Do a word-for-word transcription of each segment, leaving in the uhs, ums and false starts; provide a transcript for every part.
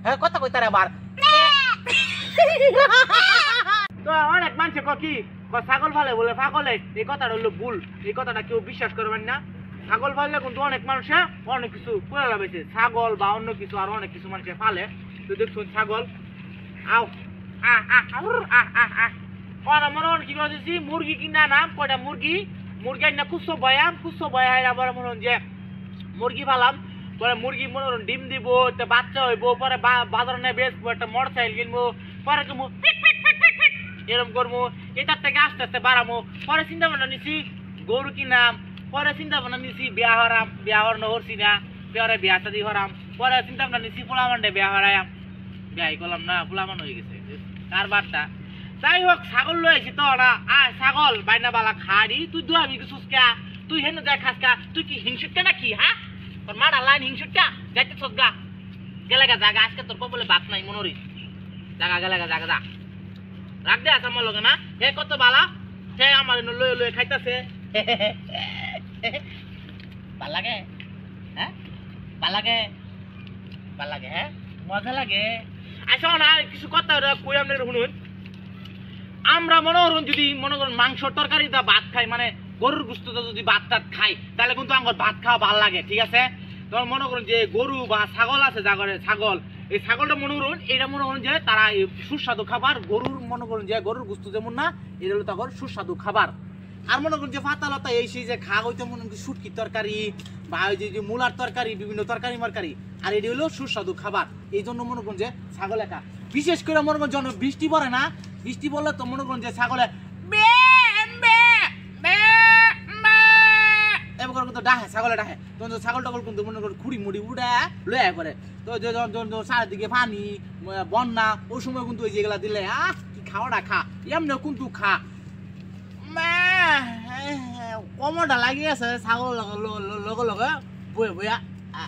হ্যাঁ কথা কই তারে আবার তো অনেক মানুষে ক কি ছাগল ফালে বলে পাগলে এই কথাটা হলো ভুল এই কথাটা কেউ বিশ্বাস করবেন না ছাগল ফালে কিন্তু অনেক মানুষে অনেক কিছু করে লাগাইছে ছাগল বা অন্য কিছু আর অনেক কিছু মানুষে ফালে তো দেখছো ছাগল আও আহ আহ আহ আহ আহ ওরা মনে হয় কি করে দিছি মুরগি কিনা নাম কয়টা মুরগি মুরগি না কুসো বয়াম কুসো বয়া আবার মনে হয় যে মুরগি ফালাম পরে মুরগি মনে হয় ডিম দিব একটা বাচ্চা হইব পরে বাজারে নিয়ে বেচবো একটা মোটর সাইকেল কিনবো পরে কিনবো এরকম করবো এটার থেকে আস্তে আস্তে বাড়াবো পরে চিন্তা ভাবনা নিছি গরু কিনাম পরে চিন্তা ভাবনা নিছি বিয়া হরাম বিয়া হরানো হরছি না পরে বিয়া শাদি হরাম পরে চিন্তা ভাবনা নিছি পোলামান্ডে বিয়া হরায়াম বিয়াই করলাম না পোলামান হয়ে গেছে কারবারটা যাই হোক ছাগল লই আইছি তো ওরা আয় ছাগল বাইনা বালা খাড়ি তুই দু আমি কিছু তুই হেন যাই খাস কা তুই কি হিংসুটটা নাকি হ্যাঁ তোর মারা লাইন হিংসুটটা যাইতে সজগা গেলে গা জাগা আজকে তোর কবলে ভাত নাই মনোরি জাগা গেলে গা জাগা যা রাখ দে আছে আমার লগে না হে কত বালা হে আমার লয়ে লয়ে খাইতাছে ভাল লাগে হ্যাঁ ভাল লাগে ভাল লাগে হ্যাঁ মজা লাগে আচ্ছা না কিছু কথা কই আপনার শুনুন আমরা মনে করুন যদি মনে করুন মাংস তরকারি দা ভাত খাই মানে গরুর গোশত যদি ভাত টাত খাই তাহলে কিন্তু আমার ভাত খাওয়া ভালো লাগে ঠিক আছে তখন মনে করুন যে গরু বা ছাগল আছে জাগরে ছাগল এই ছাগলটা মনে করুন এটা মনে করুন যে তারা সুস্বাদু খাবার গরুর মনে করুন যে গরুর গোশত যেমন না এটা হলো তখন সুস্বাদু খাবার আর মনে করুন যে পাতা লতা এই সেই যে খা হইতে মনে করুন শুটকির তরকারি বা ওই যে মূলার তরকারি বিভিন্ন তরকারি মারকারি আর এটি হলো সুস্বাদু খাবার এই জন্য মনে করুন যে ছাগলে খা বিশেষ করে মনে করুন যখন বৃষ্টি পড়ে না বৃষ্টি পড়লে তো মনে করুন যে ছাগলে এবার কিন্তু ডাহে ছাগলে ডাহে তখন ছাগল টাগল কিন্তু মনে করুন খুঁড়ি মুড়ি উড়ে লয়ে করে তো যখন চারিদিকে পানি বন্যা ওই সময় কিন্তু ওই যেগুলা দিলে আহ কি খাওয়াটা খা এমনি কিন্তু খা কমরটা লাগি আছে ছাগল লগে লগে বয়ে বইয়া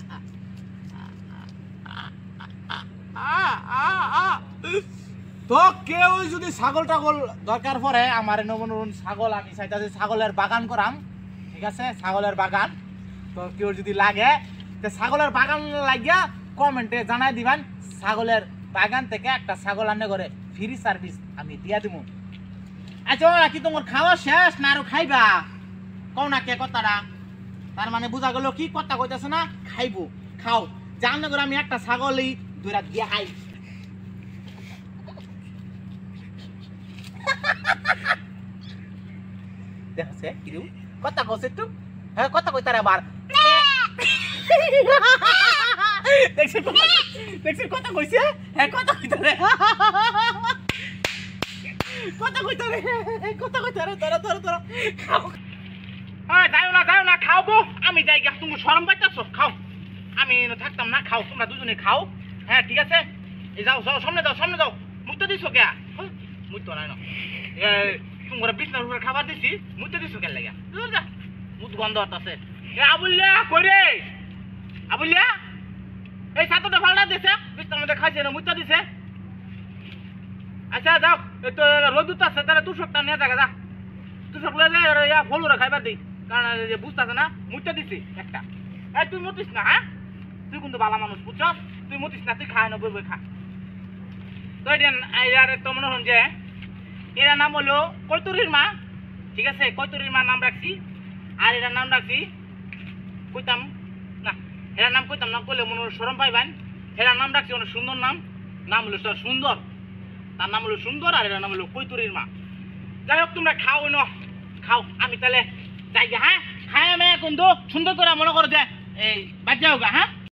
তো কেউ যদি ছাগল টাগল দরকার পড়ে আমার মনে ছাগল আমি চাইতাছি ছাগলের বাগান করাম ঠিক আছে ছাগলের বাগান তো কেউ যদি লাগে তো ছাগলের বাগান লাগিয়া কমেন্টে জানাই দিবেন ছাগলের বাগান থেকে একটা ছাগল আনে করে ফ্রি সার্ভিস আমি দিয়া দিব আচ্ছা কি তোমার খাওয়া শেষ না আরো খাইবা কও না কে কথাটা তার মানে বোঝা গেল কি কথা কইতাছে না খাইবো খাও জান করে আমি একটা ছাগলই দুইটা দিয়া খাই দেখছে কিরু কথা কইছে একটু হ্যাঁ কথা কই তারে আবার দেখছ দেখছ কথা কইছে হ্যাঁ কথা কই তারে কথা কই তারে কথা কই তারে তোরা তোরা তোরা খাও হ্যাঁ যাও না যাও না খাওবো আমি যাই গা তুমি শরম পাইতাছো খাও আমি থাকতাম না খাও তোমরা দুজনে খাও হ্যাঁ ঠিক আছে এই যাও যাও সামনে যাও সামনে যাও মুইতো দিছো কে মুইতো নাই না তোমার বিছনার উপরে খাবার দিছি মুইতো দিছো কে লাগা দূর যা মুত গন্ধ হতাছে এ আবুল্লা কইরে আবুল্লা এই সাতটা ফালটা দিছে বিছনার মধ্যে খাইছে না মুইতো দিছে আচ্ছা যাও এই তো রোদুত আছে তাহলে তুষকটা নিয়ে জায়গা যা তুষক লয়ে যায় ইয়া ফলুরা খাইবার দিই কারণ যে বুঝতেছে না মুইতো দিছি একটা এই তুই মতিস না হ্যাঁ তুই কিন্তু ভালো মানুষ বুঝছ তুই মতিস না তুই খায় না বই বই খা তো এর তো মনে হন যে এরা নাম হলো কৈতরীর মা ঠিক আছে কৈতরীর মা নাম রাখছি আর এটার নাম রাখছি কইতাম না এটার নাম কইতাম না কইলে মনে শরম পাইবেন এটার নাম রাখছি অনেক সুন্দর নাম নাম হলো সুন্দর তার নাম হলো সুন্দর আর এটার নাম হলো কৈতরীর মা যাই হোক তোমরা খাও ন খাও আমি তাহলে যাই হ্যাঁ খায় আমি কিন্তু সুন্দর করে মনে করো যে এই বাদ যাও গা হ্যাঁ